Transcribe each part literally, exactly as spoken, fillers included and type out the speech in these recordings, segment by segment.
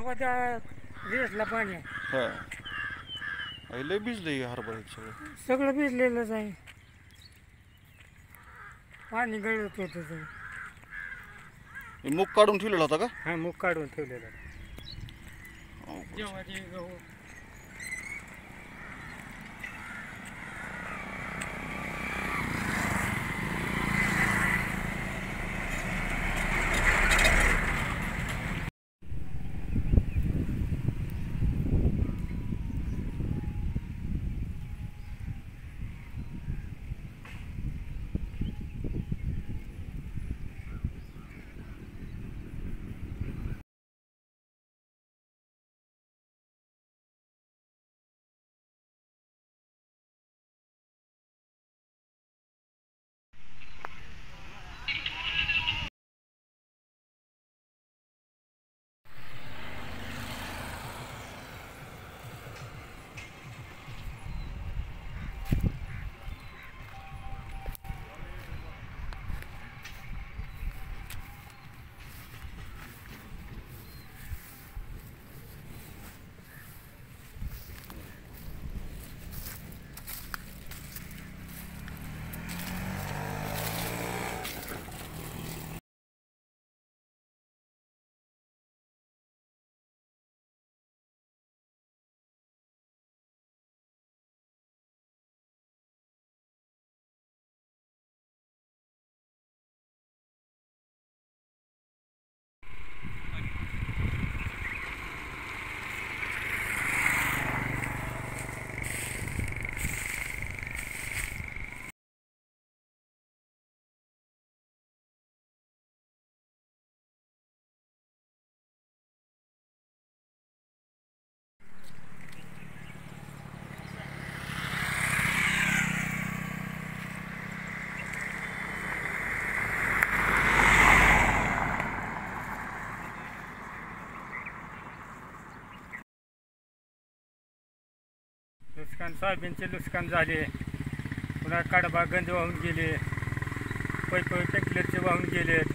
बाबा त्या रेसला पाणी आहे. हा अरे लय भिजलंय हरभऱ्यात सगळं. सगळं भिजलेलंच आहे. पाणी गळत होतं सगळं. हे मूग काढून ठेवलेला होता का? हा मूग काढून ठेवलेला हो. जेव्हाची गहू नुकसान सोयाबीनचे नुकसान झाले. पुन्हा कडबा गंज वाहून गेले. पै पै टेक्लरचे वाहून गेलेत.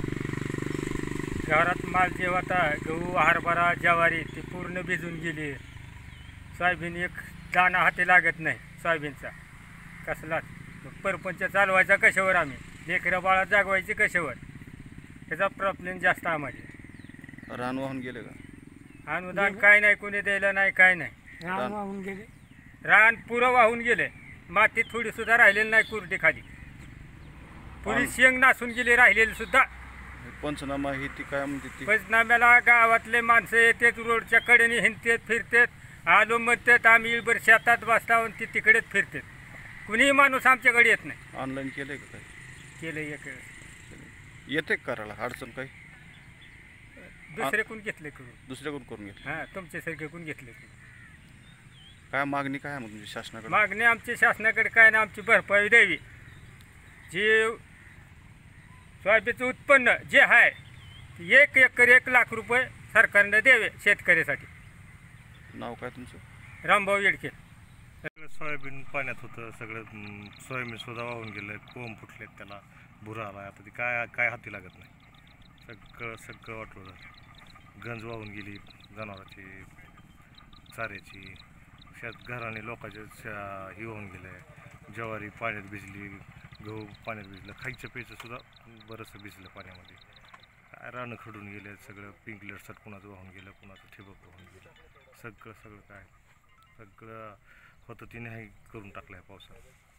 घरात माल जे होता गहू हरभरा ज्वारी ते पूर्ण भिजून गेले. सोयाबीन एक दाणा हाती लागत नाही सोयाबीनचा कसलाच. मग परपंच चालवायचा कशावर आम्ही लेकरं बाळा जागवायची कशावर. त्याचा प्रॉब्लेम जास्त आम्हाला. रान वाहून गेले का? अनुदान काय नाही कोणी द्यायला नाही काय नाही. रान वाहून गेले. रान पुरं वाहून गेले. माती थोडी सुद्धा राहिलेली नाही कुरडी खाली. पुरी शेंग नासून गेली राहिलेली सुद्धा. पंचनामा ही ती काय म्हणते ती? पंचनाम्याला गावातले माणसं येतात रोडच्या कडेने हिंडतात फिरतात. आलो म्हणतात आम्ही इळभर शेतात बसता ती तिकडेच फिरतात. कुणीही माणूस आमच्याकडे येत नाही. ऑनलाईन केलंय का काय? केलं एक येते करायला अडचण काही? दुसरे कोण घेतले करून दुसऱ्याकडून करून घेतलं. हां तुमच्यासारखे कोण घेतले काय मागणी काय आहे मग तुमची शासनाकडे? मागणी आमची शासनाकडे काय ना आमची भरपाई द्यावी. जे सोयाबीनचं उत्पन्न जे आहे एक एकर एक लाख रुपये सरकारनं द्यावे शेतकऱ्यासाठी. नाव काय तुमचं? रामभाऊ येडके. सगळं सोयाबीन पाण्यात होतं. सगळं सोयाबीन सुद्धा वाहून गेलं. कोंब फुटलेत त्याला भुरा आला. आता ती काय काय हाती लागत नाही. सगळं सगळं वाटलं झालं. गंज वाहून गेली जनावराची चाऱ्याची. शेत घराने लोकांच्या ही वाहून गेलं. ज्वारी पाण्यात भिजली. गहू पाण्यात भिजलं. खायचं प्यायचं सुद्धा बरंचसं भिजलं पाण्यामध्ये. काय रानं खडून गेले. सगळं पिंकलर सट कुणाचं वाहून गेलं. कुणाचं ठिबक वाहून गेलं. सगळं सगळं काय सगळं होतं तिने करून टाकलं आहे पावसानं.